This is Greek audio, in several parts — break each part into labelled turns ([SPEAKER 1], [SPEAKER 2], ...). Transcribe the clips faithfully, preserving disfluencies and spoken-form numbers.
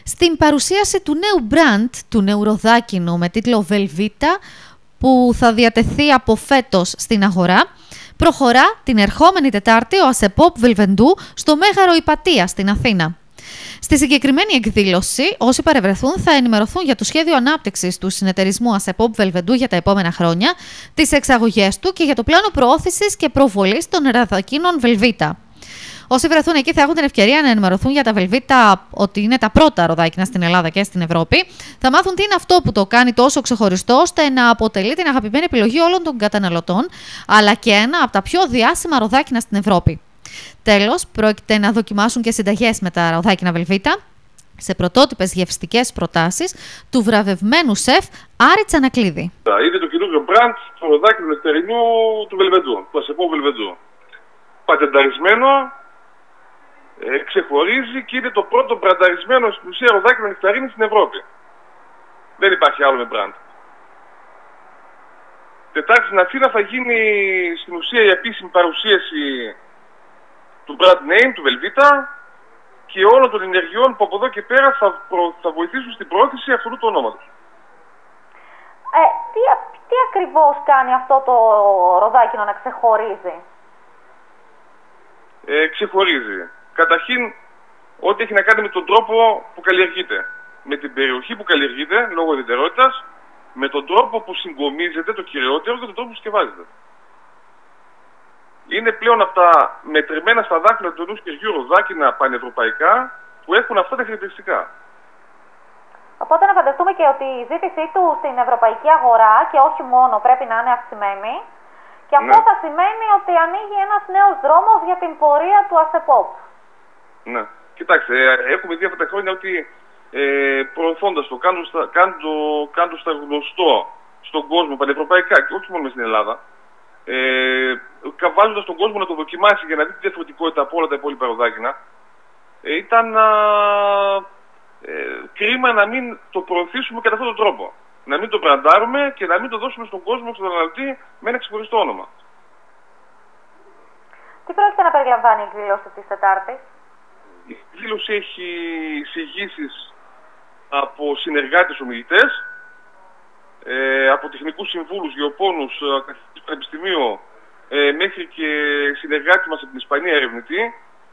[SPEAKER 1] στην παρουσίαση του νέου μπραντ του νέου ροδάκινου με τίτλο Velveeta, που θα διατεθεί από φέτος στην αγορά, προχωρά την ερχόμενη Τετάρτη ο Ασεπόπ Velvendou στο Μέγαρο Ιπατία στην Αθήνα. Στη συγκεκριμένη εκδήλωση, όσοι παρευρεθούν θα ενημερωθούν για το σχέδιο ανάπτυξης του συνεταιρισμού Ασεπόπ Velvendou για τα επόμενα χρόνια, τις εξαγωγές του και για το πλάνο προώθησης και προβολής των ροδακίνων Velveeta. Όσοι βρεθούν εκεί θα έχουν την ευκαιρία να ενημερωθούν για τα Velveeta, ότι είναι τα πρώτα ροδάκινα στην Ελλάδα και στην Ευρώπη. Θα μάθουν τι είναι αυτό που το κάνει τόσο ξεχωριστό, ώστε να αποτελεί την αγαπημένη επιλογή όλων των καταναλωτών, αλλά και ένα από τα πιο διάσημα ροδάκινα στην Ευρώπη. Τέλος, πρόκειται να δοκιμάσουν και συνταγές με τα ροδάκινα Velveeta σε πρωτότυπες γευστικές προτάσεις του βραβευμένου σεφ Άρη Τσανακλίδη.
[SPEAKER 2] Είναι το καινούργιο μπραντ του ροδάκινου νεκταρινού του Velvendou, του Ασεπόπ Velvendou. Πατενταρισμένο, ε, ξεχωρίζει και είναι το πρώτο μπρανταρισμένο στην ουσία ροδάκινο νεκταρίνη στην Ευρώπη. Δεν υπάρχει άλλο με μπραντ. Τετάρτη στην Αθήνα θα γίνει στην ουσία η επίσημη παρουσίαση του brand name, του Velveeta, και όλων των ενεργειών που από εδώ και πέρα θα, προ, θα βοηθήσουν στην προώθηση αυτού του ονόματος.
[SPEAKER 3] Ε, τι, τι ακριβώς κάνει αυτό το ροδάκινο να ξεχωρίζει?
[SPEAKER 2] Ε, ξεχωρίζει. Καταρχήν, ό,τι έχει να κάνει με τον τρόπο που καλλιεργείται. Με την περιοχή που καλλιεργείται, λόγω ιδιαιτερότητας, με τον τρόπο που συγκομίζεται, το κυριότερο, και τον τρόπο που συσκευάζεται. Είναι πλέον από τα μετρημένα στα δάχτυλα του ενός χεριού ροδάκινα πανευρωπαϊκά που έχουν αυτά τα χαρακτηριστικά.
[SPEAKER 3] Οπότε να φανταστούμε και ότι η ζήτησή του στην ευρωπαϊκή αγορά και όχι μόνο πρέπει να είναι αυξημένη, και αυτό ναι. θα σημαίνει ότι ανοίγει ένας νέος δρόμος για την πορεία του Ασεπόπ. Ναι.
[SPEAKER 2] Κοιτάξτε, έχουμε δει αυτά τα χρόνια ότι ε, προωθώντας το, κάνοντας το γνωστό στον κόσμο πανευρωπαϊκά και όχι μόνο στην Ελλάδα, ε, βάζοντας τον κόσμο να το δοκιμάσει για να δει τη διαφορετικότητα από όλα τα υπόλοιπα ροδάκινα, ε, ήταν α, ε, κρίμα να μην το προωθήσουμε κατά αυτόν τον τρόπο. Να μην το μπραντάρουμε και να μην το δώσουμε στον κόσμο, στον καταναλωτή, με ένα ξεχωριστό όνομα.
[SPEAKER 3] Τι πρόκειται να περιλαμβάνει η εκδήλωση της Τετάρτης?
[SPEAKER 2] Η εκδήλωση έχει εισηγήσεις από συνεργάτες ομιλητές, ε, από τεχνικούς συμβούλους, γεωπόνους, καθηγητές πανεπιστημίου, ε, μέχρι και συνεργάτη μας από την Ισπανία ερευνητή,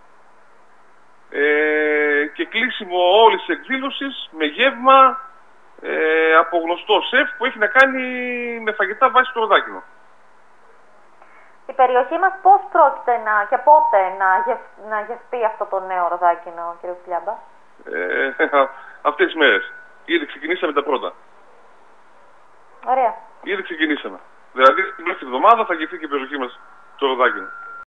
[SPEAKER 2] ε, και κλείσιμο όλης της εκδήλωσης με γεύμα ε, από γνωστό σεφ που έχει να κάνει με φαγητά βάση το ροδάκινο.
[SPEAKER 3] Η περιοχή μας πώς πρόκειται να, και πότε να, γευ, να γευστεί αυτό το νέο ροδάκινο, κύριε Φλιάμπα?
[SPEAKER 2] Ε, αυτές τις μέρες. Ήδη ξεκινήσαμε τα πρώτα.
[SPEAKER 3] Ωραία.
[SPEAKER 2] Ήδη ξεκινήσαμε. Δηλαδή την πρώτη εβδομάδα θα γευθεί και η περιοχή μας το ροδάκινο.